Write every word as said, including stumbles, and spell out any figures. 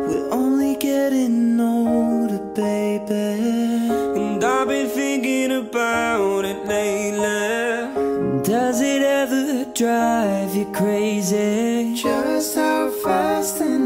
we're only getting older, baby. And I've been thinking about it lately. Does it ever drive you crazy? Just how fast and